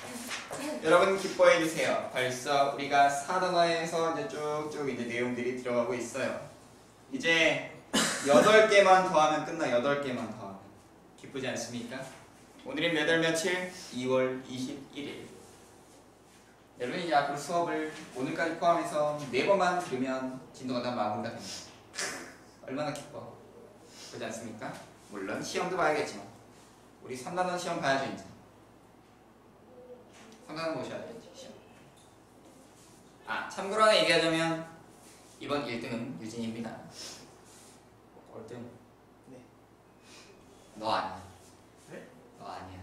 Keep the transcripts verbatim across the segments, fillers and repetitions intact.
여러분 기뻐해 주세요. 벌써 우리가 사 단원에서 이제 쭉쭉 이제 내용들이 들어가고 있어요. 이제 여덟 개만 더하면 끝나. 여덟 개만 더하면 기쁘지 않습니까? 오늘이 몇 월 며칠? 이월 이십일일. 여러분 이제 앞으로 수업을 오늘까지 포함해서 네 번만 들으면 진도가 다 마무리가 됩니다. 얼마나 기뻐. 그렇지 않습니까? 물론 시험도 봐야겠지만 우리 삼 단원 시험 봐야죠. 이제 삼 단원 보셔야 돼요. 시험. 아 참고로 하나 얘기하자면 이번 일 등은 유진입니다. 꼴등? 네. 너 아니야. 네? 너 아니야.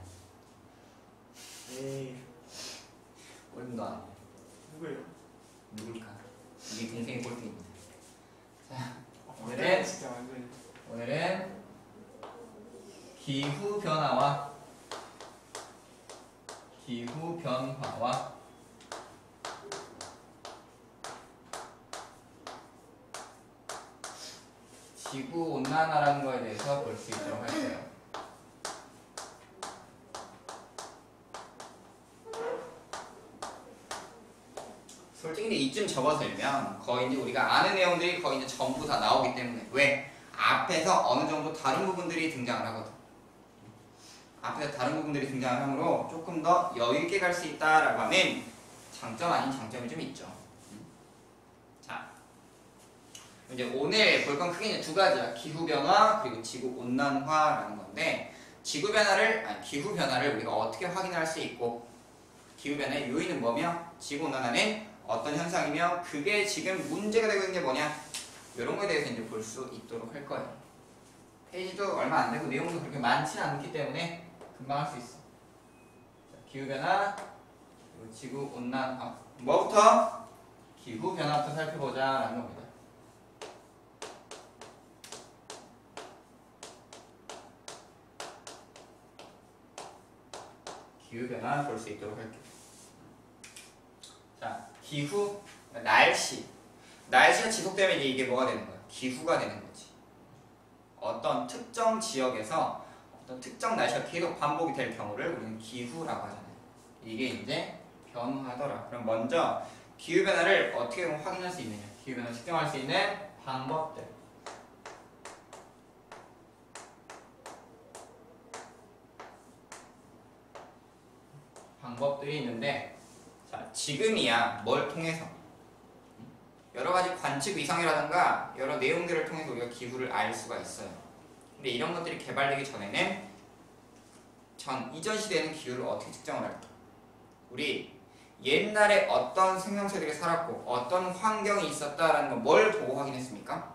에이. 꼴등 너 아니야. 누구예요? 누굴까? 네 동생이 꼴등입니다. 자, 아, 오늘은 진짜 완전. 오늘은 기후 변화와 기후 변화와 지구 온난화라는 거에 대해서 볼 수 있도록 할게요. 솔직히 이쯤 접어들면 거의 이제 우리가 아는 내용들이 거의 이제 전부 다 나오기 때문에 왜? 앞에서 어느 정도 다른 부분들이 등장을 하거든. 앞에서 다른 부분들이 등장을 하므로 조금 더 여유 있게 갈 수 있다라고 하면 장점 아닌 장점이 좀 있죠. 자, 이제 오늘 볼 건 크게 이제 두 가지야. 기후 변화 그리고 지구 온난화라는 건데 지구 변화를 아니 기후 변화를 우리가 어떻게 확인할 수 있고 기후 변화의 요인은 뭐며 지구 온난화는 어떤 현상이며 그게 지금 문제가 되고 있는 게 뭐냐 이런 거에 대해서 이제 볼 수 있도록 할 거예요. 페이지도 얼마 안 되고 내용도 그렇게 많지는 않기 때문에 금방 할 수 있어. 자, 기후 변화 그리고 지구 온난화 뭐부터? 기후 변화부터 살펴보자라는 겁니다. 기후 변화 볼 수 있도록 할게요. 자, 기후, 날씨. 날씨가 지속되면 이제 이게 뭐가 되는 거야? 기후가 되는 거지. 어떤 특정 지역에서 어떤 특정 날씨가 계속 반복이 될 경우를 우리는 기후라고 하잖아요. 이게 이제 변화하더라. 그럼 먼저 기후 변화를 어떻게 확인할 수 있느냐? 기후 변화 측정할 수 있는 방법들. 방법들이 있는데 자, 지금이야 뭘 통해서 여러 가지 관측 위성이라든가 여러 내용들을 통해서 우리가 기후를 알 수가 있어요. 근데 이런 것들이 개발되기 전에는 전 이전 시대에는 기후를 어떻게 측정을 할까? 우리 옛날에 어떤 생명체들이 살았고 어떤 환경이 있었다라는 걸 뭘 보고 확인했습니까?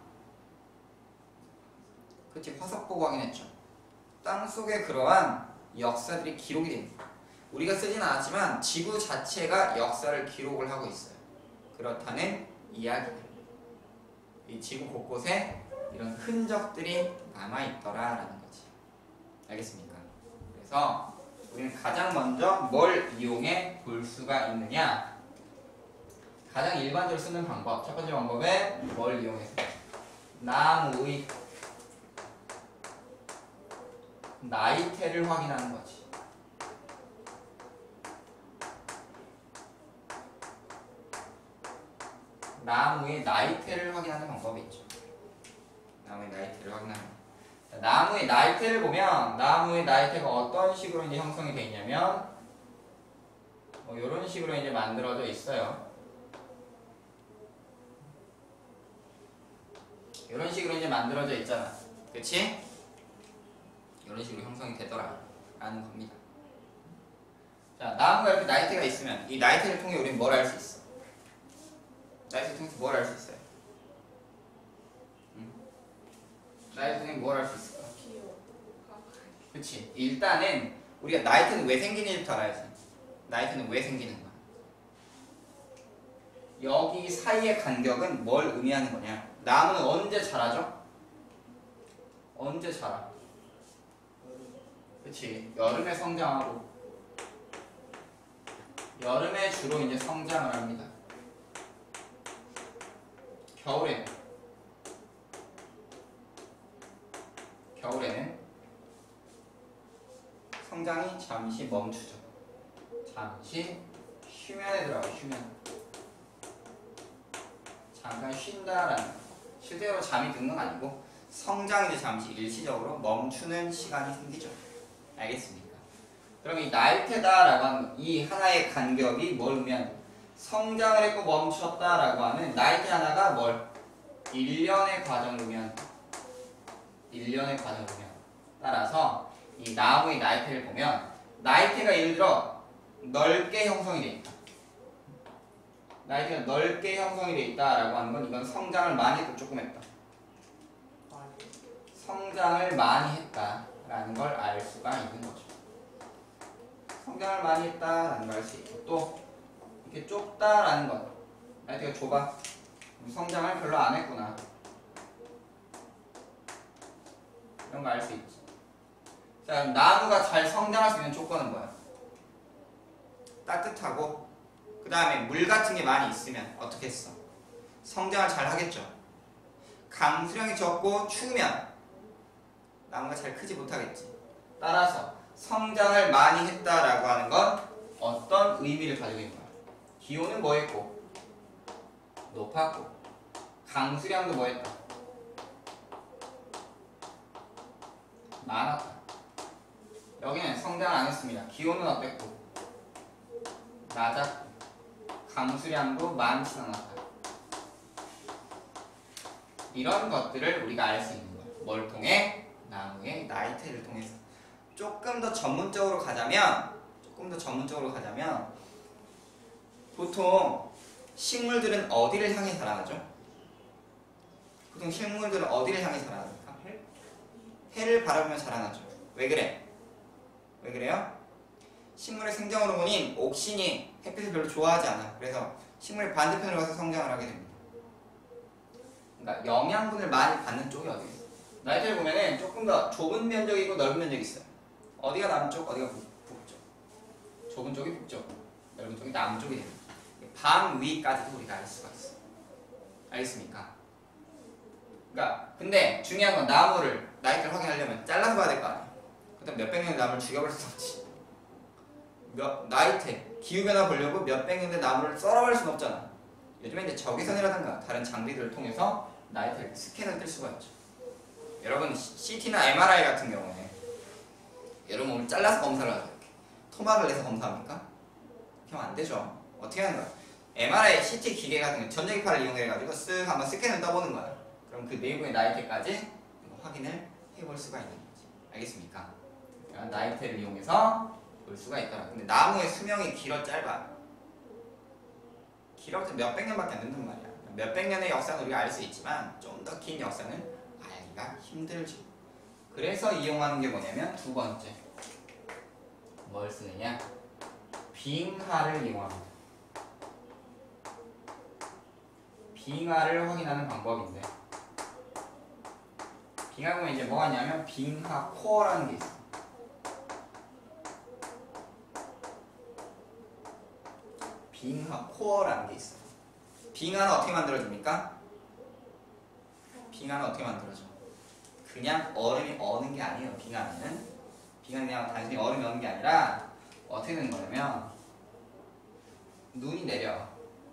그렇지, 화석 보고 확인했죠. 땅속에 그러한 역사들이 기록이 됩니다. 우리가 쓰진 않았지만 지구 자체가 역사를 기록을 하고 있어요. 그렇다는 이야기들. 이 지구 곳곳에 이런 흔적들이 남아있더라라는 거지. 알겠습니까? 그래서 우리는 가장 먼저 뭘 이용해 볼 수가 있느냐? 가장 일반적으로 쓰는 방법. 첫 번째 방법은 뭘 이용해서? 나무의 나이테를 확인하는 거지. 나무의 나이테를 확인하는 방법이 있죠. 나무의 나이테를 확인하는 자, 나무의 나이테를 보면 나무의 나이테가 어떤 식으로 이제 형성이 되어 있냐면 뭐 이런 식으로 이제 만들어져 있어요. 이런 식으로 이제 만들어져 있잖아. 그치? 이런 식으로 형성이 되더라 라는 겁니다. 자, 나무가 이렇게 나이테가 있으면 이 나이테를 통해 우리는 뭘 알 수 있어? 나이테를 통해서 뭘 알 수 있어요? 응? 나이테를 통해 뭘 알 수 있을까? 그치? 일단은 우리가 나이테는 왜 생기는지부터 알아야지. 나이테는 왜 생기는 거야? 여기 사이의 간격은 뭘 의미하는 거냐? 나무는 언제 자라죠? 언제 자라? 그치? 여름에 성장하고 여름에 주로 이제 성장을 합니다. 겨울에는 겨울에는 성장이 잠시 멈추죠. 잠시 휴면에 들어가. 휴면. 잠깐 쉰다라는 거. 실제로 잠이 드는 건 아니고 성장이 잠시 일시적으로 멈추는 시간이 생기죠. 알겠습니까? 그럼 이 나이테다라고 하는 이 하나의 간격이 뭘 의미하는 거예요? 성장을 했고 멈췄다라고 하는 나이테 하나가 뭘? 일련의 과정을 의미하는 거예요. 일련의 과정을 의미하는 거예요. 따라서 이 나무의 나이테를 보면 나이테가 예를 들어 넓게 형성이 돼 있다. 나이테가 넓게 형성이 돼 있다라고 하는 건 이건 성장을 많이 했고 조금 했다. 성장을 많이 했다라는 걸 알 수가 있는 거죠. 성장을 많이 했다라는 걸 알 수 있고 또 이렇게 좁다라는 것. 나이테가 좁아. 성장을 별로 안 했구나. 이런 거 알 수 있지. 자, 나무가 잘 성장할 수 있는 조건은 뭐야? 따뜻하고 그 다음에 물 같은 게 많이 있으면 어떻게 했어? 성장을 잘 하겠죠. 강수량이 적고 추우면 나무가 잘 크지 못하겠지. 따라서 성장을 많이 했다라고 하는 건 어떤 의미를 가지고 있는 거야? 기온은 뭐 했고? 높았고 강수량도 뭐 했다? 많았다. 여기는 성장을 안 했습니다. 기온은 어땠고? 낮았고 강수량도 많지 않았다. 이런 것들을 우리가 알 수 있는 거예요. 뭘 통해? 나무의 나이테를 통해서. 조금 더 전문적으로 가자면 조금 더 전문적으로 가자면 보통 식물들은 어디를 향해 자라나죠? 보통 식물들은 어디를 향해 자라납니까? 해를 바라보며 자라나죠. 왜 그래? 왜 그래요? 식물의 생장 호르몬인 옥신이 햇빛을 별로 좋아하지 않아. 그래서 식물의 반대편으로 가서 성장을 하게 됩니다. 그러니까 영양분을 많이 받는 쪽이 어디에 있어? 나이테를 보면은 조금 더 좁은 면적이고 넓은 면적이 있어요. 어디가 남쪽, 어디가 북, 북쪽. 좁은 쪽이 북쪽, 넓은 쪽이 남쪽이 됩니다. 방위까지도 우리가 알 수가 있어. 알겠습니까? 그러니까 근데 중요한 건 나무를 나이테를 확인하려면 잘라서 봐야 될 거 아니야. 그다음 몇백 년의 나무를 죽여버릴 수 없지. 몇 나이테 기후변화 보려고 몇백 년의 나무를 썰어버릴 수는 없잖아. 요즘에 이제 적외선이라든가 다른 장비들을 통해서 나이테 스캔을 뜰 수가 있죠. 여러분 씨티나 엠알아이 같은 경우에 여러분 몸을 잘라서 검사를 하죠. 이렇게 토막을 내서 검사합니까? 그렇게 하면 안 되죠. 어떻게 하는 거야? 엠알아이, 씨티 기계 같은 거 전자기파를 이용해가지고 쓱 한번 스캔을 떠보는 거야. 그럼 그 내부의 나이테까지 확인을 해볼 수가 있는 거지. 알겠습니까? 나이테를 이용해서 볼 수가 있더라. 근데 나무의 수명이 길어 짧아? 길어도 몇백 년밖에 안 된단 말이야. 몇백 년의 역사는 우리가 알 수 있지만 좀 더 긴 역사는 알기가 힘들죠. 그래서 이용하는 게 뭐냐면 두 번째 뭘 쓰느냐? 빙하를 이용합니다. 빙하를 확인하는 방법인데 빙하 보면 이제 뭐가 있냐면 빙하 코어라는 게 있어. 빙하 코어라는 게 있어. 빙하는 어떻게 만들어집니까? 빙하는 어떻게 만들어져? 그냥 얼음이 어는 게 아니에요. 빙하는 빙하는 그냥 단순히 얼음이 어는 게 아니라 어떻게 되는 거냐면 눈이 내려.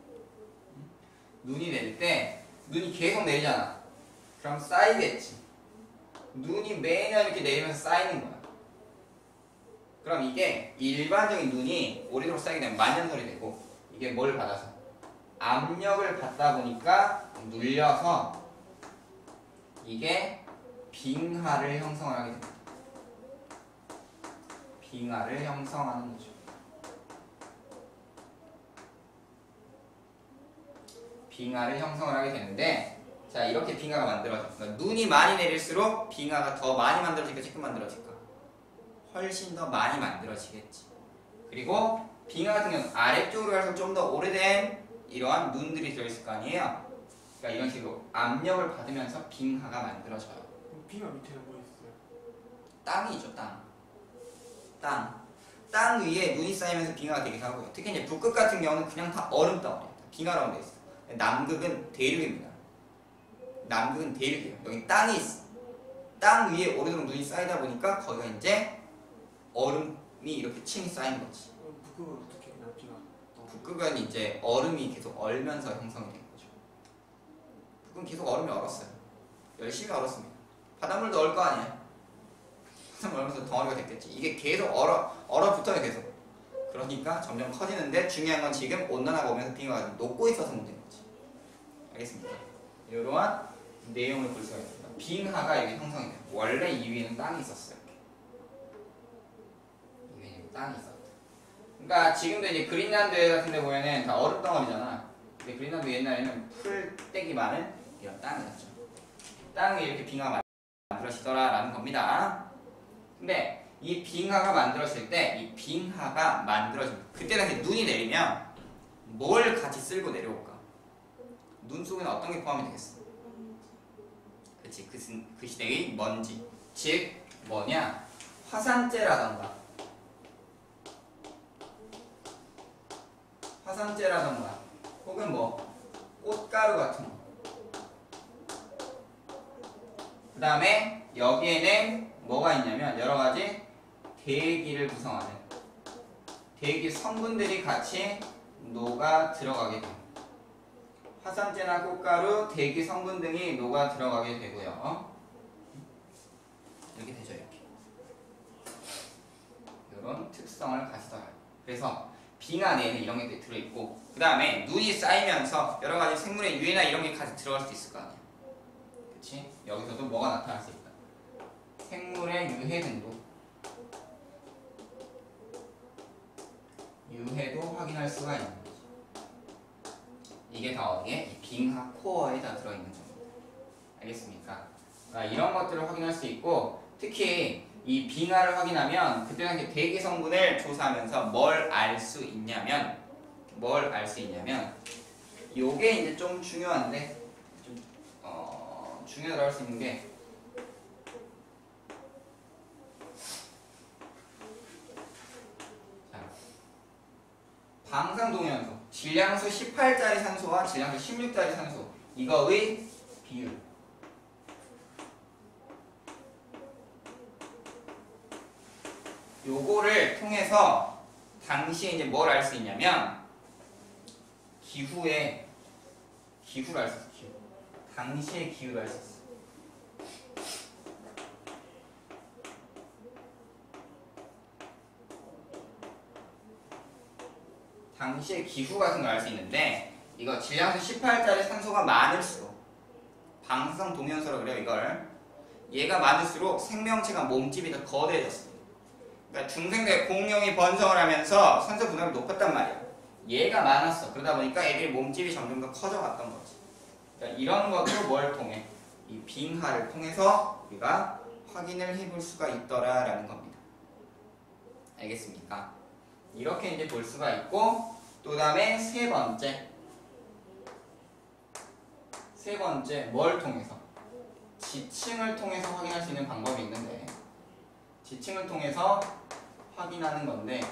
눈이 내릴 때 눈이 계속 내리잖아. 그럼 쌓이겠지. 눈이 매년 이렇게 내리면서 쌓이는 거야. 그럼 이게 일반적인 눈이 오래도록 쌓이게 되면 만년설이 되고 이게 뭘 받아서? 압력을 받다 보니까 눌려서 이게 빙하를 형성을 하게 됩니다. 빙하를 형성하는 거죠. 빙하를 형성을 하게 되는데 자 이렇게 빙하가 만들어져. 그러니까 눈이 많이 내릴수록 빙하가 더 많이 만들어질까 조금 만들어질까? 훨씬 더 많이 만들어지겠지. 그리고 빙하 같은 경우는 아래쪽으로 갈수록 좀 더 오래된 이러한 눈들이 들어있을 거 아니에요. 그러니까 이런 식으로 압력을 받으면서 빙하가 만들어져요. 빙하 밑에는 뭐 있어요? 땅이죠, 땅. 땅. 땅 위에 눈이 쌓이면서 빙하가 되기도 하고요. 특히 이제 북극 같은 경우는 그냥 다 얼음 덩어리야. 빙하라고 돼 있어. 남극은 대륙입니다. 남극은 대륙이에요. 여기 땅이 있어. 땅 위에 오래도록 눈이 쌓이다 보니까 거기가 이제 얼음이 이렇게 층이 쌓인 거지. 북극은 그냥 비가. 북극은 이제 얼음이 계속 얼면서 형성이 된 거죠. 북극은 계속 얼음이 얼었어요. 열심히 얼었습니다. 바닷물도 얼 거 아니에요. 바닷물 얼면서 덩어리가 됐겠지. 이게 계속 얼어 얼어붙어요 계속. 그러니까 점점 커지는데 중요한 건 지금 온난화가 오면서 빙하가 녹고 있어서 문제인 거지. 알겠습니까? 이러한 내용을 볼 수가 있습니다. 빙하가 여기 형성이 돼요. 원래 이 위에는 땅이 있었어요. 이 위에는 땅이 있었다. 그러니까 지금도 이제 그린란드 같은 데 보면은 다 얼음덩어리잖아. 근데 그린란드 옛날에는 풀떼기 많은 이런 땅이었죠. 땅에 이렇게 빙하가 만들어지더라라는 겁니다. 근데 이 빙하가 만들어질 때 이 빙하가 만들어집니다. 그때 당시 눈이 내리면 뭘 같이 쓸고 내려올까? 눈 속에는 어떤 게 포함이 되겠어? 그렇지. 그, 그 시대의 먼지. 즉 뭐냐? 화산재라던가 화산재라던가 혹은 뭐 꽃가루 같은 거. 그 다음에 여기에는 뭐가 있냐면 여러 가지 대기를 구성하는 대기 성분들이 같이 녹아 들어가게 됩니다. 화산재나 꽃가루, 대기 성분 등이 녹아 들어가게 되고요. 이렇게 되죠, 이렇게. 이런 특성을 가지더라고요. 그래서 빙하 내에는 이런 게 들어있고, 그 다음에 눈이 쌓이면서 여러 가지 생물의 유해나 이런 게 같이 들어갈 수도 있을 거 아니야. 그치? 여기서도 뭐가 나타날 수 있다. 생물의 유해 등도 유해도 확인할 수가 있는 거죠. 이게 다 어디에? 이 빙하 코어에 다 들어있는 겁니다. 알겠습니까? 그러니까 이런 것들을 확인할 수 있고, 특히 이 빙하를 확인하면 그때 당시 대기 성분을 조사하면서 뭘 알 수 있냐면 뭘 알 수 있냐면 요게 이제 좀 중요한데 좀 어, 중요하다고 할 수 있는 게 방사동연소, 질량수 십팔 짜리 산소와 질량수 십육 짜리 산소 이거의 비율. 요거를 통해서 당시에 이제 뭘 알 수 있냐면 기후의 기후를 알 수 있어. 기후. 당시의 기후를 알 수 있어. 당시의 기후 같은 걸 알 수 있는데 이거 질량수 십팔 짜리 산소가 많을수록 방사성 동연소라고 그래요. 이걸 얘가 많을수록 생명체가 몸집이 더 거대해졌어요. 그러니까 중생대 공룡이 번성을 하면서 산소 분할이 높았단 말이야. 얘가 많았어. 그러다 보니까 애들이 몸집이 점점 더 커져갔던 거지. 그러니까 이런 것도 뭘 통해? 이 빙하를 통해서 우리가 확인을 해볼 수가 있더라라는 겁니다. 알겠습니까? 이렇게 이제 볼 수가 있고, 또 다음에 세 번째 세 번째 뭘 통해서? 지층을 통해서 확인할 수 있는 방법이 있는데 지층을 통해서 확인하는 건데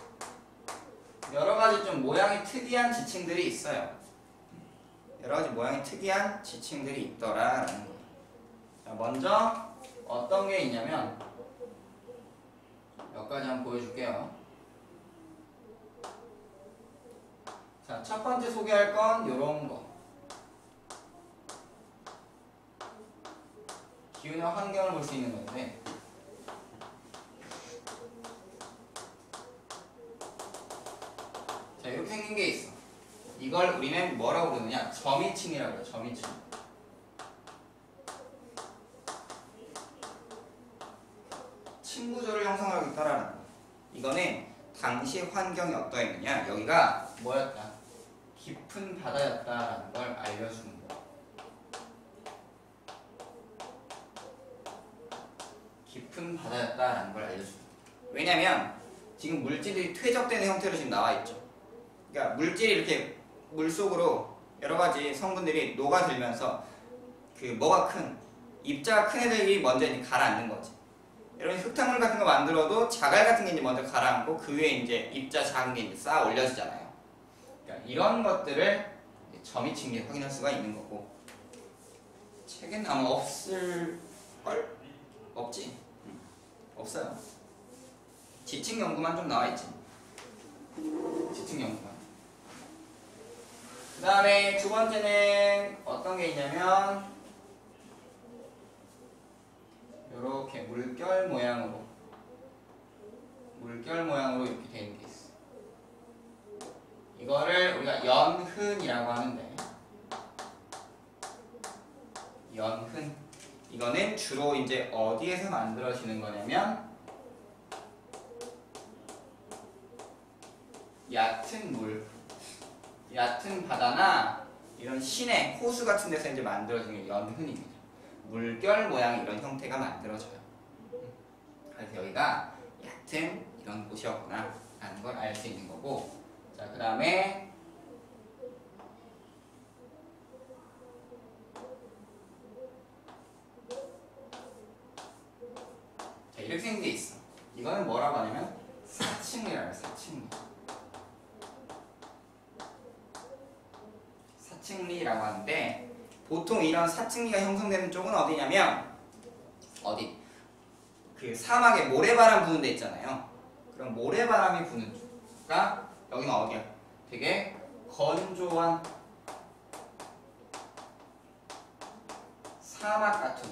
여러 가지 좀 모양이 특이한 지층들이 있어요. 여러 가지 모양이 특이한 지층들이 있더라라는 거예요. 자, 먼저 어떤 게 있냐면 몇 가지 한번 보여줄게요. 자, 첫 번째 소개할 건 요런 거. 기후나 환경을 볼 수 있는 건데 자, 이렇게 생긴 게 있어. 이걸 우리는 뭐라고 부르느냐? 점이층이라고 해요. 점이층. 층 구조를 형성하고 있다라는 거예요. 이거는 당시 환경이 어떠했느냐? 여기가 뭐였다? 깊은 바다였다라는 걸 알려주는 거예요. 깊은 바다였다라는 걸 알려주는 거예요. 왜냐면 지금 물질이 퇴적되는 형태로 지금 나와 있죠. 그러니까 물질이 이렇게 물속으로 여러 가지 성분들이 녹아들면서 그 뭐가 큰 입자가 큰 애들이 먼저 이제 가라앉는 거지. 여러분 흙탕물 같은 거 만들어도 자갈 같은 게 이제 먼저 가라앉고 그 위에 이제 입자 작은 게 이제 쌓아 올려지잖아요. 그러니까 이런 것들을 점이층에 확인할 수가 있는 거고 책에는 아마 없을 걸? 없지? 응. 없어요. 지층 연구만 좀 나와 있지. 지층 경우만. 그 다음에 두 번째는 어떤 게 있냐면 이렇게 물결 모양으로 물결 모양으로 이렇게 되어 있는 게 있어. 이거를 우리가 연흔이라고 하는데, 연흔 이거는 주로 이제 어디에서 만들어지는 거냐면 얕은 물, 얕은 바다나 이런 시내, 호수 같은 데서 이제 만들어지는 게 연흔입니다. 물결 모양 이런 형태가 만들어져요. 그래서 여기가 얕은 이런 곳이었구나 라는 걸 알 수 있는 거고, 자, 그 다음에 자, 이렇게 생긴 게 있어. 이거는 뭐라고 하냐면 사층리라고 해요. 사층리. 사층리라고 하는데, 보통 이런 사층리가 형성되는 쪽은 어디냐면 어디? 그 사막에 모래바람 부는 데 있잖아요. 그럼 모래바람이 부는 쪽가 여기는 어디야? 되게 건조한 사막 같은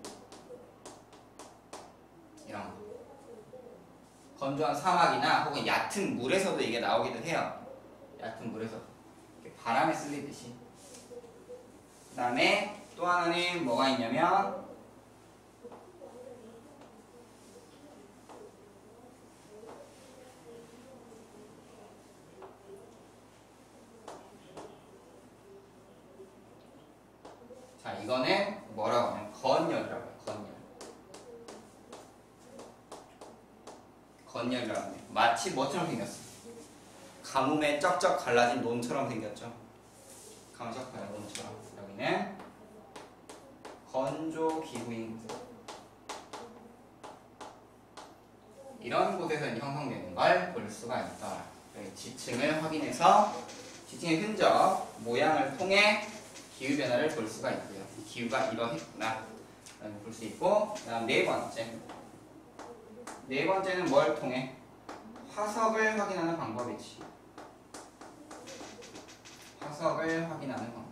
이런 거. 건조한 사막이나 혹은 얕은 물에서도 이게 나오기도 해요. 얕은 물에서 이렇게 바람에 쓸리듯이. 그 다음에 또 하나는 뭐가 있냐면 자, 이거는 뭐라고 하냐면 건열이라고 해요. 건열. 건열이라고 하면 마치 뭐처럼 생겼어? 가뭄에 쩍쩍 갈라진 논처럼 생겼죠. 가뭄에 쩍쩍 갈라진 논처럼. 여기는 건조 기후인 곳. 이런 곳에서 형성되는 걸 볼 수가 있다. 지층을 확인해서 지층의 흔적, 모양을 통해 기후 변화를 볼 수가 있고요. 기후가 이러했구나 볼 수 있고, 그 다음 네 번째. 네 번째는 뭘 통해? 화석을 확인하는 방법이지. 화석을 확인하는 방법.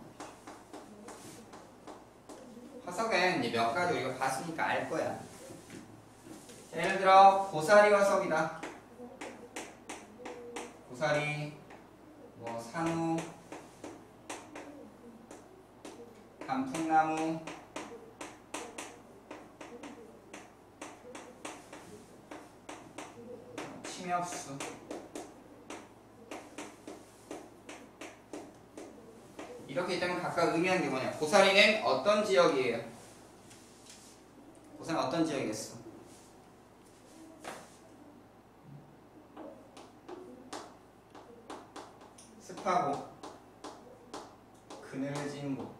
화석은 이제 몇 가지 우리가 봤으니까 알 거야. 자, 예를 들어 고사리 화석이다. 고사리, 뭐 산호, 단풍나무, 침엽수, 이렇게 있다면 각각 의미하는 게 뭐냐? 고사리는 어떤 지역이에요? 고사리는 어떤 지역이겠어? 습하고 그늘진 곳.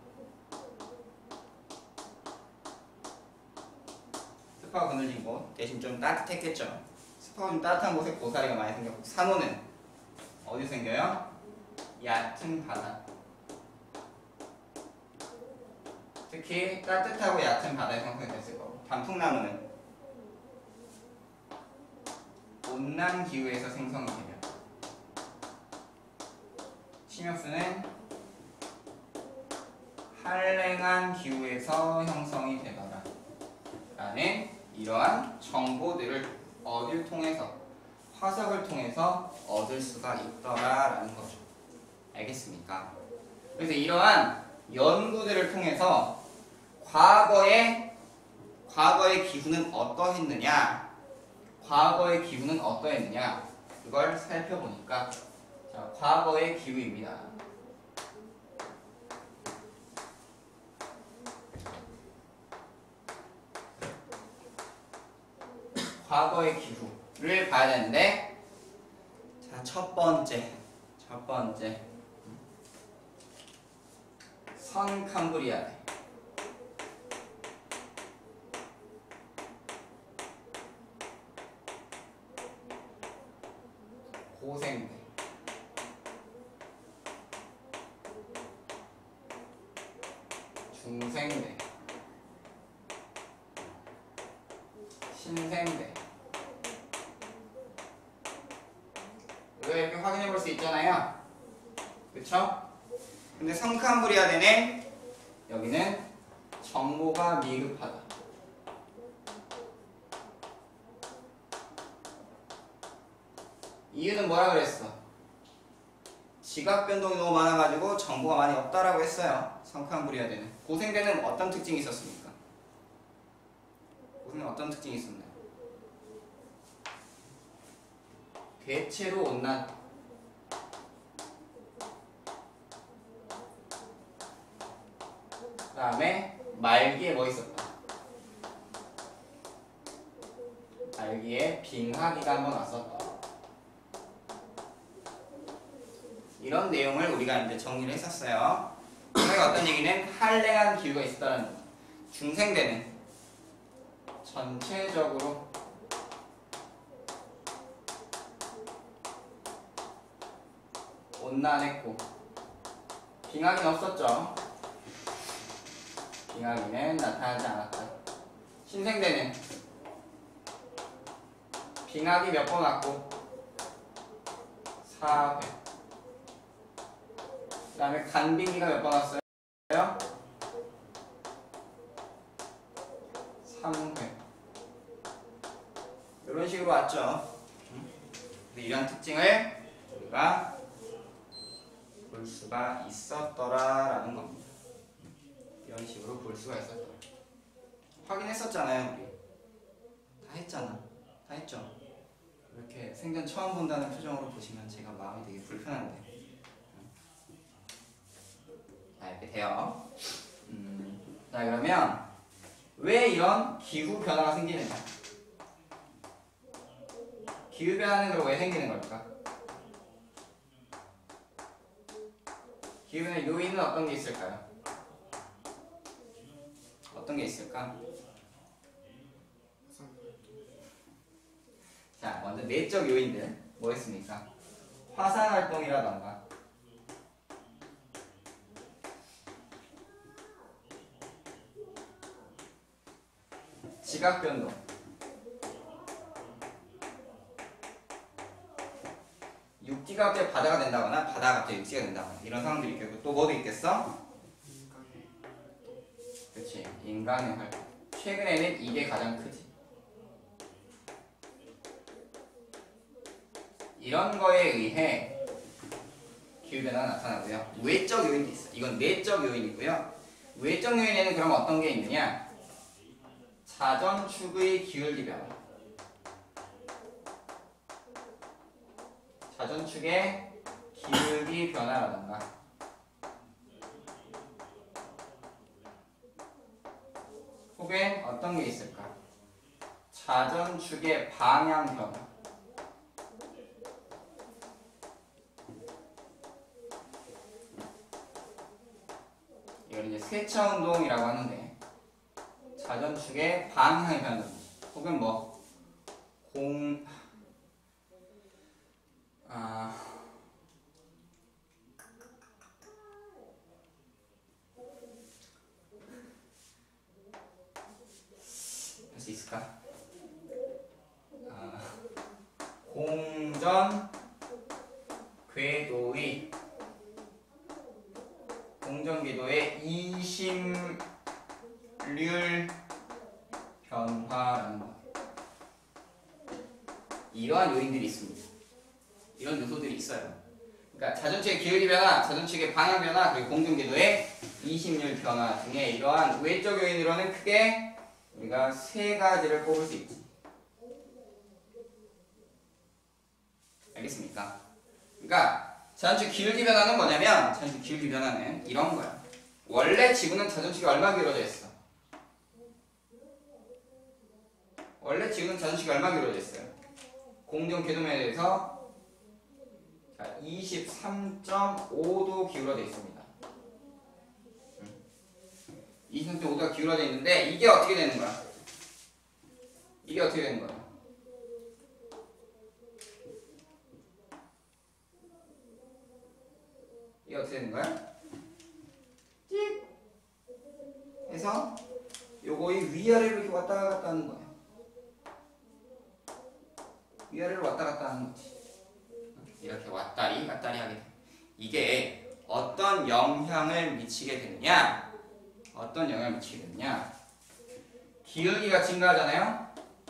습하고 그늘진 곳 대신 좀 따뜻했겠죠. 습하고 좀 따뜻한 곳에 고사리가 많이 생겼고, 산호는 어디 생겨요? 얕은 바다. 특히 따뜻하고 얕은 바다에 형성됐을 거고, 단풍나무는 온난 기후에서 생성이 되며, 침엽수는 한랭한 기후에서 형성이 되더라 라는 이러한 정보들을 어딜 통해서? 화석을 통해서 얻을 수가 있더라 라는 거죠. 알겠습니까? 그래서 이러한 연구들을 통해서 과거의 과거의 기후는 어떠했느냐, 과거의 기후는 어떠했느냐, 그걸 살펴보니까, 자, 과거의 기후입니다. 과거의 기후를 봐야 되는데, 자, 첫 번째, 첫 번째, 선 캄브리아대. 고생대. 중생대. 신생대. 우리가 이렇게 확인해 볼 수 있잖아요. 그쵸? 근데 성캄브리아대는 여기는 정보가 미흡하다. 이유는 뭐라 그랬어? 지각 변동이 너무 많아가지고 정보가 많이 없다라고 했어요. 성캄브리아대는. 고생대는 어떤 특징이 있었습니까? 고생대는 어떤 특징이 있었나요? 대체로 온난. 그 다음에 말기에 뭐 있었다? 말기에 빙하기가 한번 왔었다. 이런 내용을 우리가 이제 정리를 했었어요. 그게 어떤 얘기는 한랭한 기후가 있었다는 거. 중생대는 전체적으로 온난했고 빙하기는 없었죠. 빙하기는 나타나지 않았다. 신생대는 빙하기 몇 번 왔고 사 회. 그 다음에 간빙기가 몇 번 왔어요? 삼 회. 이런 식으로 왔죠. 이런 특징을 우리가 볼 수가 있었더라라는 겁니다. 이런 식으로 볼 수가 있었더라. 확인했었잖아요, 우리. 다 했잖아. 다 했죠. 이렇게 생전 처음 본다는 표정으로 보시면 제가 마음이 되게 불편한데. 자, 이렇게 돼요. 음, 자, 그러면 왜 이런 기후 변화가 생기는가? 기후 변화는 그럼 왜 생기는 걸까? 기후의 요인은 어떤 게 있을까요? 어떤 게 있을까? 자, 먼저 내적 요인들 뭐 있습니까? 화산 활동이라던가 지각 변동, 육지가 갑자기 바다가 된다거나 바다가 갑자기 육지가 된다거나 이런 상황들이 있겠고 또 뭐도 있겠어? 그렇지, 인간의 활동. 최근에는 이게 가장 크지. 이런 거에 의해 기후변화가 나타나고요. 외적 요인도 있어. 이건 내적 요인이고요. 외적 요인에는 그럼 어떤 게 있느냐? 자전축의 기울기 변화. 자전축의 기울기 변화라던가 혹은 어떤 게 있을까? 자전축의 방향 변화. 이걸 이제 세차 운동이라고 하는데 자전축의 방향이 변화다. 혹은 뭐 공 아 할 수 있을까? 아, 공전 궤도의 공전 궤도의 이심률 변화라는 거. 이러한 요인들이 있습니다. 이런 요소들이 있어요. 그러니까 자전축의 기울기 변화, 자전축의 방향 변화, 그리고 공전 궤도의 이심률 변화 등의 이러한 외적 요인으로는 크게 우리가 세 가지를 꼽을 수 있지. 알겠습니까? 그러니까 자전축 기울기 변화는 뭐냐면 자전축 기울기 변화는 이런 거야. 원래 지구는 자전축이 얼마 기울어져 있어? 원래 지구는 자전축이 얼마 기울어져 있어요? 공전 궤도면에 대해서 이십삼 점 오 도 기울어져 있습니다. 이십삼 점 오 도가 기울어져 있는데 이게 어떻게 되는 거야? 이게 어떻게 되는 거야? 이게 어떻게 되는 거야? 찍! 해서 요거 이 위아래로 이렇게 왔다 갔다 하는 거야. 위아래로 왔다 갔다 하는 거지. 이렇게 왔다 맞다리 맞다리 하게 돼. 이게 어떤 영향을 미치게 되느냐? 어떤 영향을 미치게 되느냐? 기울기가 증가하잖아요.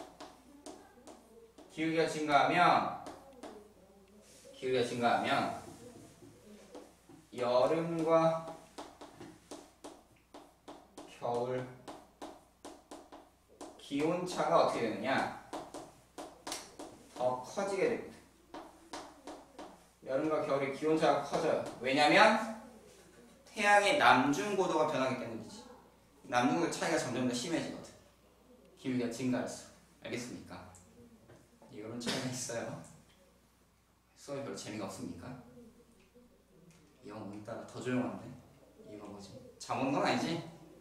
기울기가 증가하면 기울기가 증가하면 여름과 겨울 기온차가 어떻게 되느냐? 더 커지게 됩니다. 여름과 겨울의 기온차가 커져요. 왜냐면 태양의 남중고도가 변하기 때문이지. 남중고도 차이가 점점 더 심해지거든. 기울기가 증가할수록. 알겠습니까? 이런 차이가 있어요. 수업이 별로 재미가 없습니까? 이거 오늘따라 더 조용한데? 이거 뭐지? 잠 오는 건 아니지?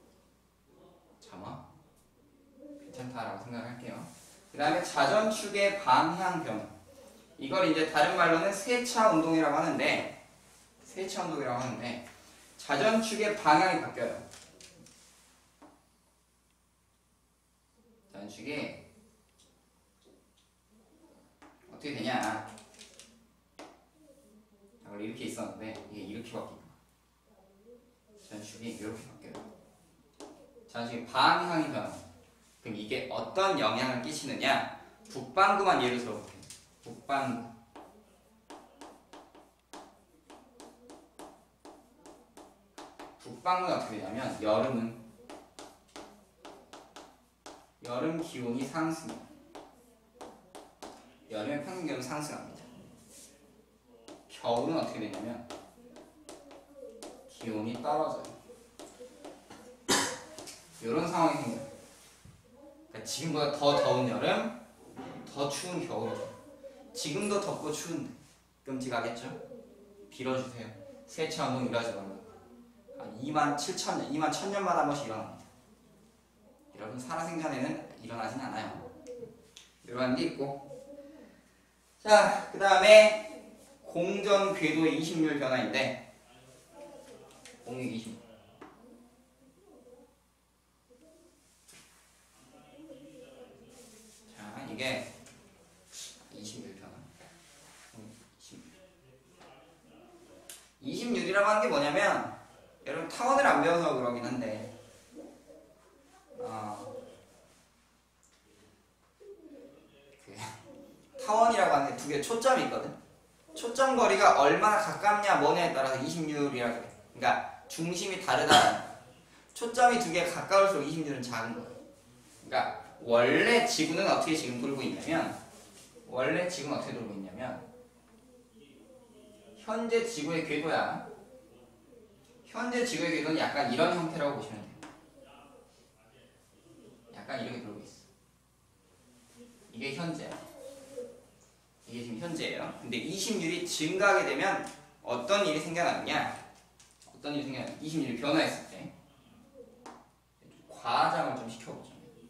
잠아? 괜찮다라고 생각할게요. 그 다음에 자전축의 방향 변화. 이걸 이제 다른 말로는 세차 운동이라고 하는데, 세차 운동이라고 하는데, 자전축의 방향이 바뀌어요. 자전축이 어떻게 되냐? 원래 이렇게 있었는데 이게 이렇게 바뀌고 자전축이 이렇게 바뀌어요. 자전축의 방향이 변화. 그럼 이게 어떤 영향을 끼치느냐? 북반구만 예를 들어볼게요. 북반구. 북반구는 어떻게 되냐면 여름은 여름 기온이 상승. 여름의 평균 기온은 상승합니다. 겨울은 어떻게 되냐면 기온이 떨어져요. 이런 상황이 생겨요. 그러니까 지금보다 더 더운 여름, 더 추운 겨울이죠. 지금도 덥고 추운데 끔찍하겠죠? 빌어주세요. 세차 운동 일하지 말라고. 한 이만 칠천 년, 이만 천 년마다 한 번씩 일어납니다. 여러분 살아생전에는 일어나진 않아요. 이러한 게 있고, 자, 그 다음에 공전 궤도의 이십률 변화인데 공익 이십. 자, 이게 이십률 변화. 이십률이라고 하는 게 뭐냐면, 여러분 타원을 안 배워서 그러긴 한데, 어, 그 타원이라고 하는 게 두 개 초점이 있거든. 초점 거리가 얼마나 가깝냐 뭐냐에 따라서 이십률이라 그래. 그러니까 중심이 다르다. 초점이 두 개 가까울수록 이십률은 작은 거예요. 그러니까 원래 지구는 어떻게 지금 돌고 있냐면, 원래 지구는 어떻게 돌고 있냐면, 현재 지구의 궤도야. 현재 지구의 궤도는 약간 이런 형태라고 보시면 돼요. 약간 이렇게 돌고 있어. 이게 현재야. 이게 지금 현재예요. 근데 이십률이 증가하게 되면 어떤 일이 생겨나느냐? 어떤 일이 생겨나냐? 이십률이 변화했을 때 과장을 좀 시켜보죠.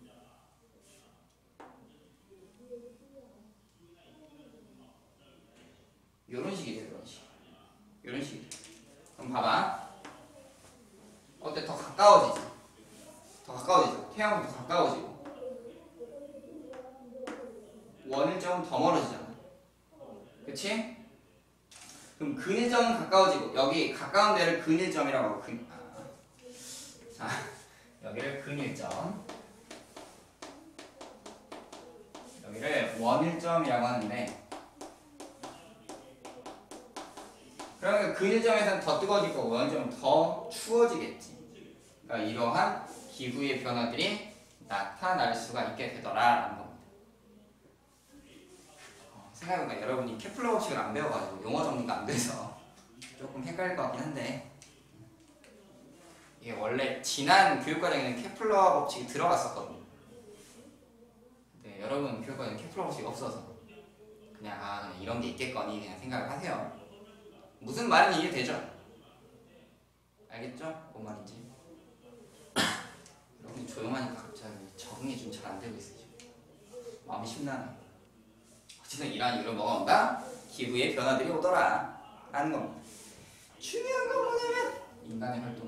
요런 식이 돼요. 요런 식. 요런 식이 돼요. 그럼 봐봐. 어때? 더 가까워지지? 더 가까워지죠. 태양보다 더 가까워지고 원일점은 더 멀어지잖아. 그치? 그럼 근일점은 가까워지고, 여기 가까운 데를 근일점이라고 하고, 근, 아. 자, 여기를 근일점, 여기를 원일점이라고 하는데, 그러면 근일점에서는 더 뜨거워질 거고 원일점은 더 추워지겠지. 그러니까 이러한 기후의 변화들이 나타날 수가 있게 되더라라는 겁니다. 생각해보니까 여러분이 케플러 법칙을 안 배워가지고 용어 정리가 안 돼서 조금 헷갈릴 것 같긴 한데, 이게 원래 지난 교육과정에는 케플러 법칙이 들어갔었거든요. 근데 여러분 교육과정에 케플러 법칙이 없어서 그냥 아 그냥 이런 게 있겠거니 그냥 생각을 하세요. 무슨 말인지 이해되죠? 알겠죠? 뭔 말인지. 여러분이 조용하니까 갑자기 적응이 좀 잘 안 되고 있어요. 마음이 심란해. 어쨌든 이러한 이유로 뭐가 온다? 기후의 변화들이 오더라 라는 겁니다. 중요한 건 뭐냐면 인간의 활동.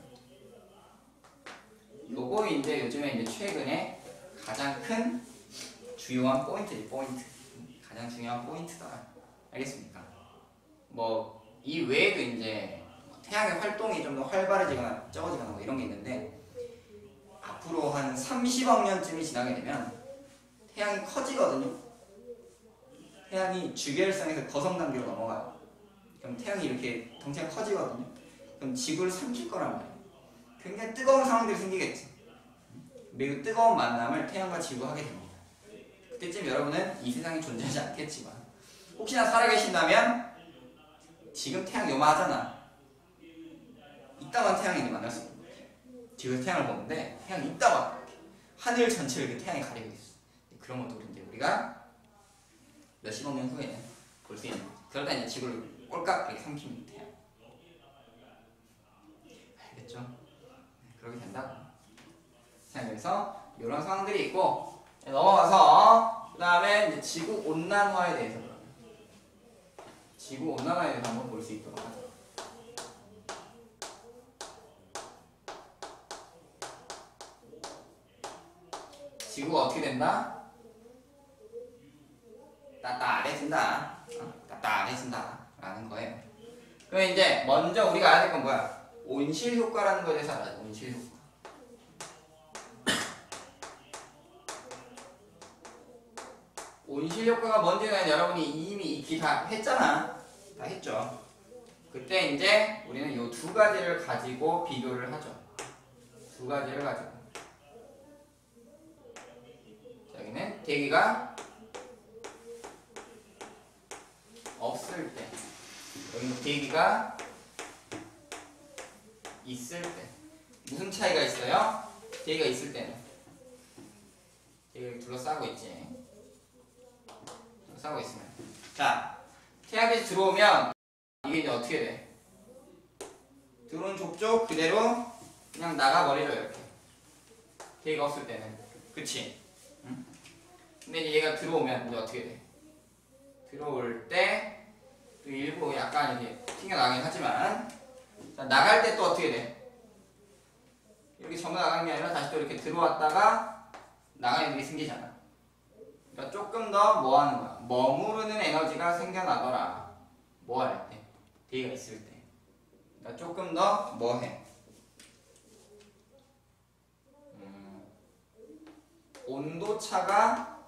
요거 이제 요즘에 이제 최근에 가장 큰 주요한 포인트지. 포인트. 가장 중요한 포인트다. 알겠습니까? 뭐 이 외에도 이제 태양의 활동이 좀 더 활발해지거나 적어지거나 뭐 이런 게 있는데 앞으로 한 삼십억 년쯤이 지나게 되면 태양이 커지거든요. 태양이 주계열성에서 거성 단계로 넘어가요. 그럼 태양이 이렇게 덩치가 커지거든요. 그럼 지구를 삼킬 거란 말이에요. 굉장히 뜨거운 상황들이 생기겠지. 매우 뜨거운 만남을 태양과 지구가 하게 됩니다. 그때쯤 여러분은 이 세상에 존재하지 않겠지만 혹시나 살아계신다면 지금 태양 요만하잖아. 이따만 태양이 만날 수 있는 거예요. 지구에서 태양을 보는데 태양이 이따만 하늘 전체를 그 태양이 가리고 있어. 그런 것도 이제 우리가 몇십억 년 후에는 볼 수 있는 거죠. 그러다 이제 지구를 꼴깍 이렇게 삼키는 태양. 알겠죠? 네, 그렇게 된다고. 자, 그래서 이런 상황들이 있고 넘어가서 그 다음에 이제 지구 온난화에 대해서 지구 온난화에 대해서 한번 볼 수 있도록 하죠. 지구가 어떻게 된다? 따뜻해진다. 어? 따뜻해진다. 라는 거예요. 그럼 이제 먼저 우리가 알아야 될 건 뭐야? 온실 효과라는 거에 대해서 알아야 돼. 온실 효과. 온실 효과가 뭔지는 여러분이 이미 익히 다 했잖아. 다 했죠. 그때 이제 우리는 이 두 가지를 가지고 비교를 하죠. 두 가지를 가지고. 여기는 대기가 없을 때, 여기는 대기가 있을 때. 무슨 차이가 있어요? 대기가 있을 때는 대기를 둘러싸고 있지. 싸고 있으면. 자, 태양빛이 들어오면 이게 이제 어떻게 돼? 들어온 족족 그대로 그냥 나가버리죠, 이렇게. 대기가 없을 때는. 그치? 응? 근데 이제 얘가 들어오면 이제 어떻게 돼? 들어올 때 또 일부 약간 이렇게 튕겨나가긴 하지만 자, 나갈 때 또 어떻게 돼? 이렇게 전부 나가는 게 아니라 다시 또 이렇게 들어왔다가 나가는 일이 생기잖아. 그러니까 조금 더 뭐 하는 거야? 머무르는 에너지가 생겨나더라. 뭐 할 때? 대기가 있을 때. 그러니까 조금 더 뭐 해? 음, 온도차가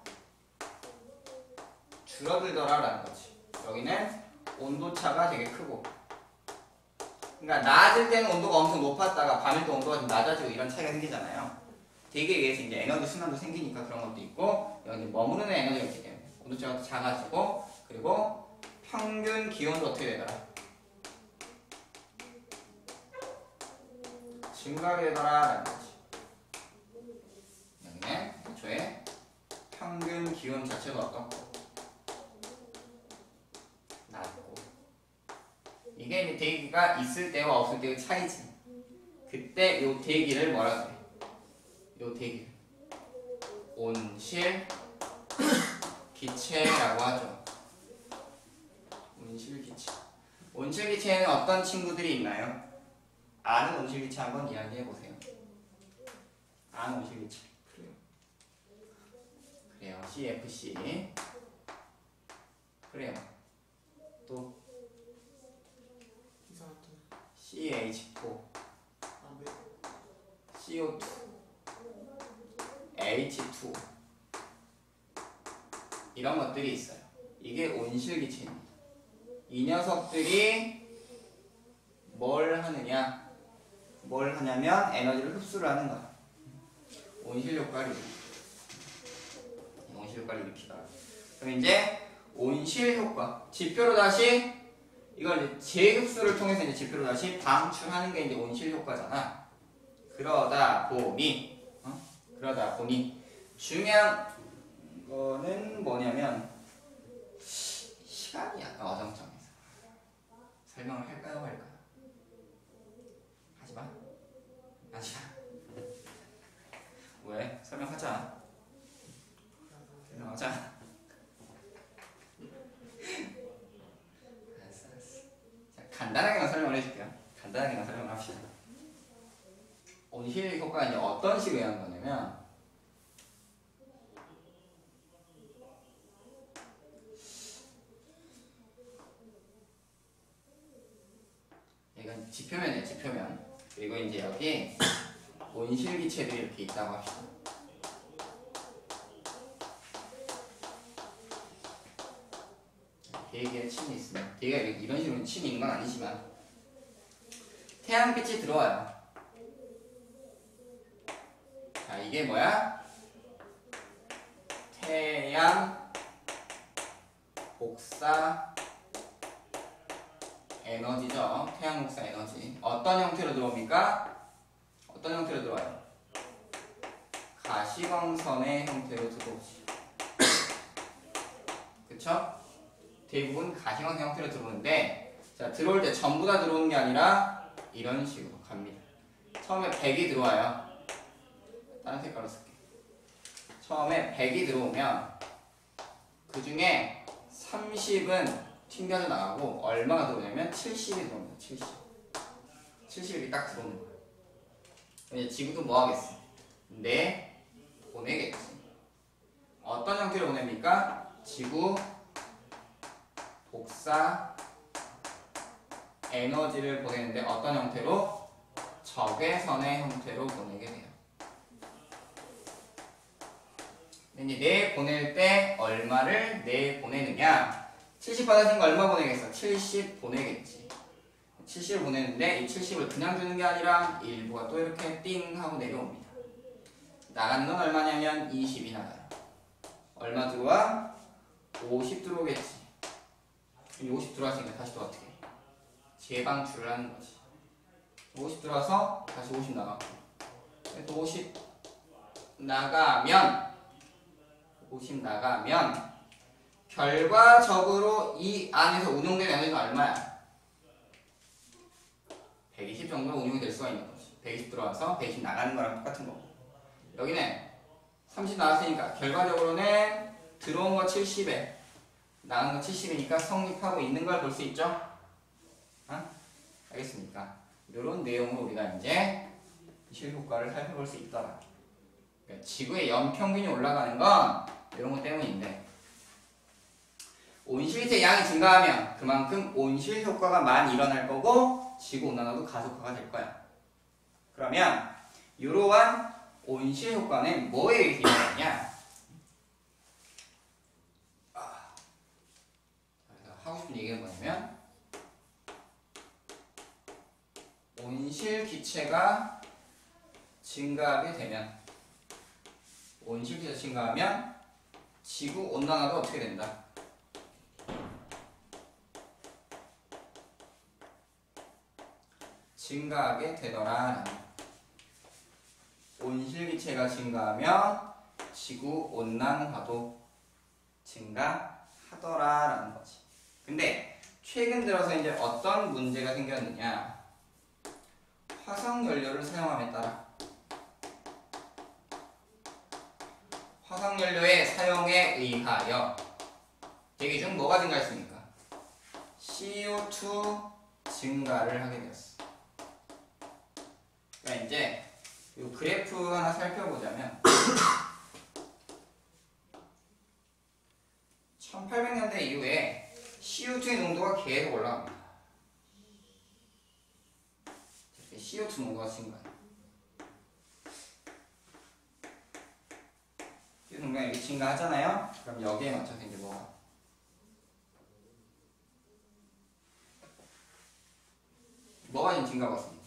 줄어들더라라는 거지. 여기는 온도차가 되게 크고. 그러니까 낮을 때는 온도가 엄청 높았다가 밤일 때 온도가 좀 낮아지고 이런 차이가 생기잖아요. 대기에 의해서 이제 에너지 순환도 생기니까 그런 것도 있고, 여기 머무르는 에너지가 있기 때문에 온도차가 작아지고, 그리고 평균 기온도 어떻게 되더라? 증가하게 되더라라는 거지. 여기는 애초에 평균 기온 자체도 어떻고 낮고. 이게 이제 대기가 있을 때와 없을 때의 차이지. 그때 이 대기를 뭐라 그래? 요 대기 온실 기체라고 하죠. 온실 기체. 온실 기체에는 어떤 친구들이 있나요? 아는 온실 기체 한번 이야기해 보세요. 아는 온실 기체. 그래요. 그래요. 씨에프씨. 그래요. 또 씨에이치포, 씨오투, 에이치투 이런 것들이 있어요. 이게 온실기체입니다. 이 녀석들이 뭘 하느냐? 뭘 하냐면 에너지를 흡수를 하는 거야. 온실효과를 온실효과를 일으키다. 그럼 이제 온실효과 지표로 다시 이걸 이제 재흡수를 통해서 이제 지표로 다시 방출하는 게 이제 온실효과잖아. 그러다 보니 어? 그러다 보니 중요한 거는 뭐냐면 시간이 약간 어정쩡해서 설명을 할까요 말까요? 하지마. 하지마. 왜? 설명하자. 설명하자. 알았어, 알았어. 자, 간단하게만 설명을 해줄게요. 간단하게만 설명을 합시다. 온실 효과가 이제 어떤 식으로 하는 거냐면 이건 지표면이에요, 지표면. 그리고 이제 여기 온실기체들이 이렇게 있다고 합시다. 대기에 침이 있습니다. 대기가 이런 식으로 침이 있는 건 아니지만 태양빛이 들어와요. 자, 이게 뭐야? 태양 복사 에너지죠. 태양 복사 에너지. 어떤 형태로 들어옵니까? 어떤 형태로 들어와요? 가시광선의 형태로 들어오지. 그쵸? 대부분 가시광선 형태로 들어오는데, 자, 들어올 때 전부 다 들어오는 게 아니라 이런 식으로 갑니다. 처음에 백이 들어와요. 다른 색깔로 쓸게. 처음에 백이 들어오면 그 중에 삼십은 튕겨져 나가고 얼마가 들어오냐면 칠십이 들어옵니다. 칠십. 칠십이 딱 들어오는 거예요. 이제 지구도 뭐 하겠어? 내 보내겠지. 어떤 형태로 보냅니까? 지구 복사 에너지를 보내는데 어떤 형태로? 적외선의 형태로 보내게 돼요. 이제 내 보낼 때 얼마를 내 보내느냐? 칠십 받아진 거 얼마 보내겠어? 칠십 보내겠지. 칠십을 보내는데 이 칠십을 그냥 주는 게 아니라 일부가 또 이렇게 띵 하고 내려옵니다. 나가는 건 얼마냐면 이십이 나가요. 얼마 들어와? 오십 들어오겠지. 이 오십 들어왔으니까 다시 또 어떻게 해? 재방출을 하는 거지. 오십 들어와서 다시 오십 나가고 또 오십 나가면 오십 나가면 결과적으로 이 안에서 운용된 에너지가 얼마야? 백이십 정도로 운용이 될 수가 있는 거지. 백이십 들어와서 백이십 나가는 거랑 똑같은 거고. 여기는 삼십 나왔으니까 결과적으로는 들어온 거 칠십에 나간 거 칠십이니까 성립하고 있는 걸 볼 수 있죠? 어? 알겠습니까? 이런 내용으로 우리가 이제 실효과를 살펴볼 수 있더라. 그러니까 지구의 연평균이 올라가는 건 이런 것 때문인데, 온실기체 양이 증가하면 그만큼 온실 효과가 많이 일어날 거고 지구온난화도 가속화가 될 거야. 그러면 이러한 온실 효과는 뭐에 의해서 일어나냐? 하고 싶은 얘기는 뭐냐면, 온실기체가 증가하게 되면, 온실기체가 증가하면 지구온난화도 어떻게 된다? 증가하게 되더라. 온실기체가 증가하면 지구온난화도 증가하더라라는 거지. 근데 최근 들어서 이제 어떤 문제가 생겼느냐? 화석연료를 사용함에 따라 화석연료의 사용에 의하여 대기 중 뭐가 증가했습니까? 씨오투 증가를 하게 되었어. 그러니까 이제 이 그래프 하나 살펴보자면 천팔백 년대 이후에 씨오투의 농도가 계속 올라갑니다. 씨오투 농도가 증가해요. 씨오투 농도가 이렇게 증가하잖아요. 그럼 여기에 맞춰서 이제 뭐가 뭐가 지금 증가하고 있습니까?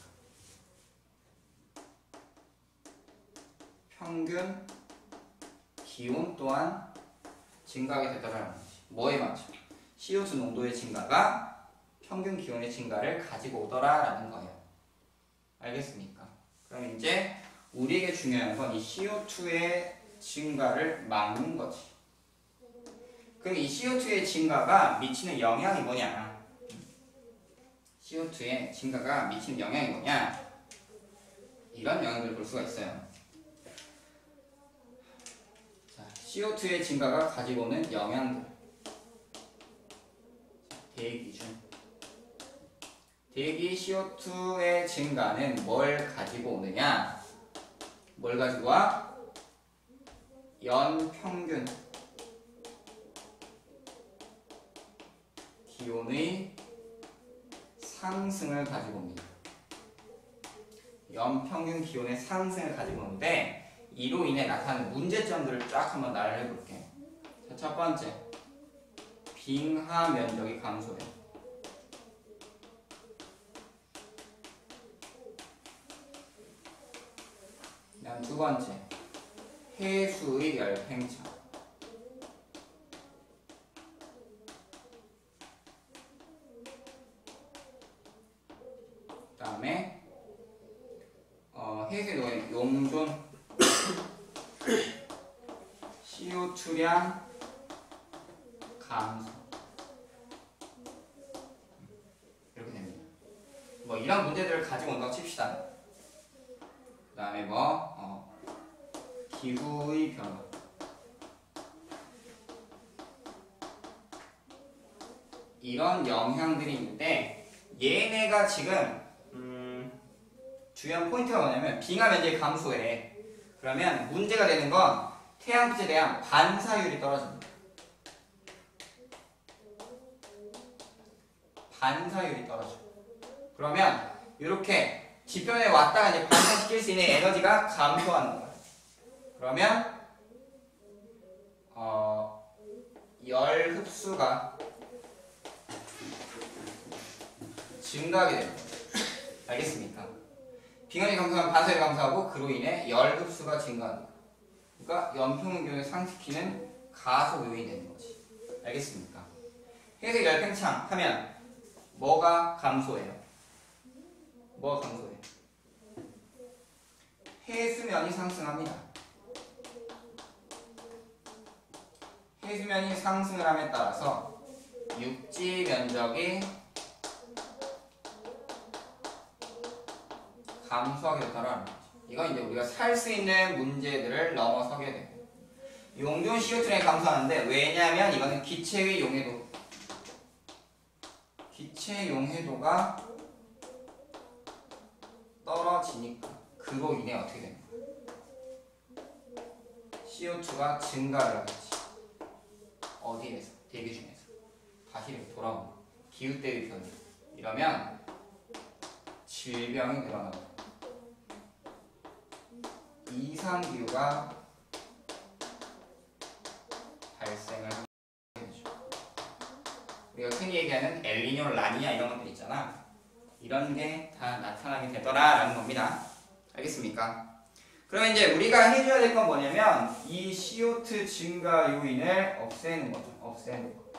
평균 기온 또한 증가하게 되더라는 거지. 뭐에 맞춰? 씨오투 농도의 증가가 평균 기온의 증가를 가지고 오더라라는 거예요. 알겠습니까? 그럼 이제 우리에게 중요한 건 이 씨오투의 증가를 막는 거지. 그럼 이 씨오투의 증가가 미치는 영향이 뭐냐? 씨오투의 증가가 미치는 영향이 뭐냐? 이런 영향들을 볼 수가 있어요. 자, 씨오투의 증가가 가지고 오는 영향들. 대기 중. 대기 씨오투의 증가는 뭘 가지고 오느냐? 뭘 가지고 와? 연평균 기온의 상승을 가지고 옵니다. 연평균 기온의 상승을 가지고 오는데 이로 인해 나타나는 문제점들을 쫙 한번 나열해 볼게요. 자, 첫 번째, 빙하 면적이 감소해요. 그다음 두 번째, 해수의 열팽창. 그다음에 어, 해수의 용존 씨오투량 감소. 이렇게 됩니다. 뭐 이런 문제들을 가지고 온다고 칩시다. 그 다음에 뭐 어, 기후의 변화, 이런 영향들이 있는데 얘네가 지금 음, 중요한 포인트가 뭐냐면 빙하 면적이 감소해. 그러면 문제가 되는 건 태양빛에 대한 반사율이 떨어집니다. 반사율이 떨어져. 그러면 이렇게 지표면에 왔다가 이제 반사시킬 수 있는 에너지가 감소하는 거예요. 그러면 어, 열 흡수가 증가하게 됩니다. 알겠습니까? 빙하이 감소하면 반사율이 감소하고 그로 인해 열 흡수가 증가합니다. 그러니까 연평균 기온을 상승시키는 가속 요인이 되는 거지. 알겠습니까? 해수 열팽창 하면 뭐가 감소해요? 뭐가 감소해요? 해수면이 상승합니다. 해수면이 상승을 함에 따라서 육지 면적이 감소하게 됐다라는 거죠. 이건 이제 우리가 살 수 있는 문제들을 넘어서게 되고, 용존 씨오투량이 감소하는데 왜냐하면 이거는 기체의 용해도, 기체 용해도가 떨어지니까 그로 인해 어떻게 되는 거야? 씨오투가 증가를 하겠지. 어디에서? 대기 중에서. 다시 이렇게 돌아오는 거야. 기후대의 변화. 이러면 질병이 늘어나고 이상기후가 발생을 하게 되죠. 우리가 흔히 얘기하는 엘니뇨, 라니냐 이런 것들 있잖아. 이런 게 다 나타나게 되더라라는 겁니다. 알겠습니까? 그러면 이제 우리가 해줘야 될 건 뭐냐면 이 씨오투 증가 요인을 없애는 거죠. 없애는 거.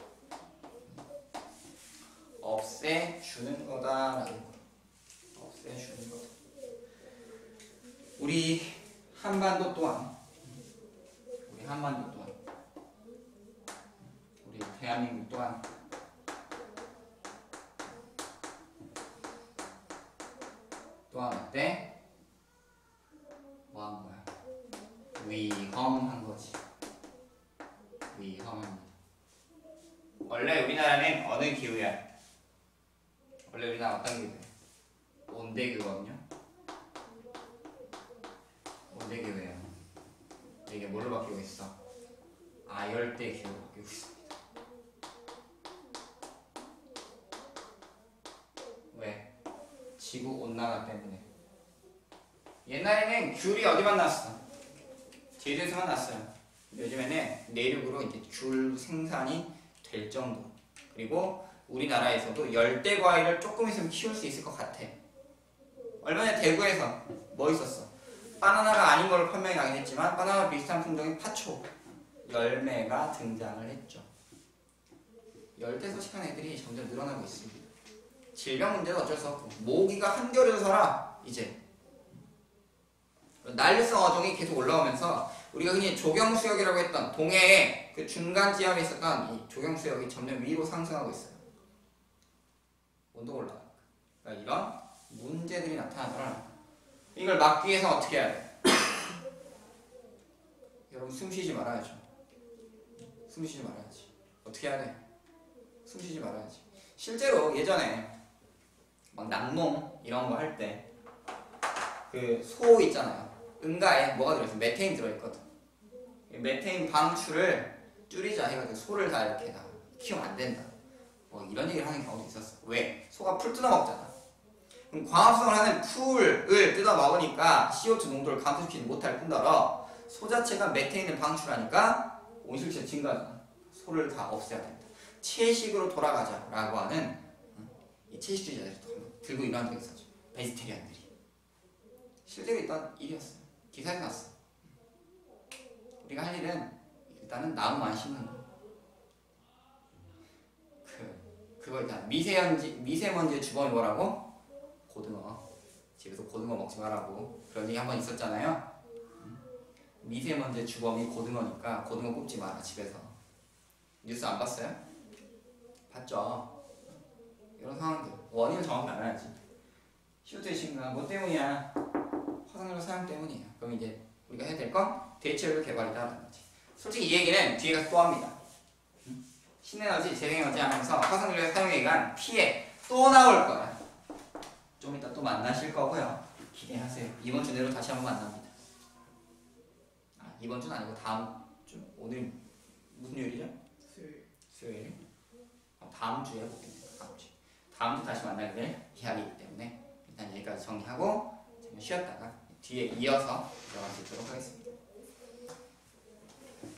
없애주는 거다라는 거. 없애주는 거다. 우리 한반도 또한, 우리 한반도 또한, 우리 대한민국 또한 또한 어때? 뭐 한 거야? 위험한 거지. 위험합니다. 원래 우리나라는 어느 기후야? 원래 우리나라 어떤 기후야? 온대기후거든요. 온대기후예요. 이게 뭘로 바뀌고 있어? 아열대 기후로 바뀌고 있습니다. 왜? 지구 온난화 때문에. 옛날에는 귤이 어디만 났어? 제주에서만 났어요. 요즘에는 내륙으로 이제 귤 생산이 될 정도. 그리고 우리나라에서도 열대 과일을 조금 있으면 키울 수 있을 것 같아. 얼마 전에 대구에서 뭐 있었어? 바나나가 아닌 걸로 판명이 나긴 했지만 바나나 비슷한 품종인 파초 열매가 등장을 했죠. 열대 서식한 애들이 점점 늘어나고 있습니다. 질병 문제는 어쩔 수 없고 모기가 한겨울에도 살아. 이제 난류성 어종이 계속 올라오면서 우리가 흔히 조경수역이라고 했던 동해의 그 중간 지역에 있었던 이 조경수역이 점점 위로 상승하고 있어요. 온도가 올라가니까. 그러니까 이런 문제들이 나타나더라. 이걸 막기 위해서 어떻게 해야 돼? 여러분 숨 쉬지 말아야죠. 숨 쉬지 말아야지. 어떻게 해야 돼? 숨 쉬지 말아야지. 실제로 예전에 막 낙농 이런 거 할 때 그 소 있잖아요. 응가에 뭐가 들어있어? 메테인 들어있거든. 메테인 방출을 줄이자 해가지고 소를 다 이렇게 다 키우면 안 된다. 뭐 이런 얘기를 하는 경우도 있었어. 왜? 소가 풀 뜯어 먹잖아. 그럼 광합성을 하는 풀을 뜯어 먹으니까 씨오투 농도를 감소시키지 못할 뿐더러 소 자체가 메테인을 방출하니까 온실가스 증가하잖아. 소를 다 없애야 된다. 채식으로 돌아가자라고 하는 이 채식주의자들이 들고 일어난 적이 있었죠. 베지테리안들이. 실제로 있던 일이었어요. 기사에 났어. 우리가 할 일은 일단은 나무만 심는 거. 그 그거 있잖아. 미세먼지 미세먼지의 주범이 뭐라고? 고등어. 집에서 고등어 먹지 말라고 그런 얘기 한 번 있었잖아요. 미세먼지의 주범이 고등어니까 고등어 굽지 마라 집에서. 뉴스 안 봤어요? 봤죠. 이런 상황들 원인을 정확히 알아야지. 씨오투의 증가 뭐 때문이야? 화석연료 사용 때문이야. 그럼 이제 우리가 해야 될 건 대체율 개발이다라는 거지. 솔직히 이 얘기는 뒤에 가서 또 합니다. 신에너지, 재생에너지 하면서 화석연료 사용에 의한 피해 또 나올 거야. 좀 이따 또 만나실 거고요. 기대하세요. 이번 주 내로 다시 한번 만납니다. 아, 이번 주는 아니고 다음 주. 오늘 무슨 요일이죠? 수요일. 수요일. 어, 다음 주에 보겠네요. 다음 주. 다음 주 다시 만나게 될 이야기이기 때문에 일단 여기까지 정리하고 잠깐 쉬었다가 뒤에 이어서 들어갈 수 있도록 하겠습니다.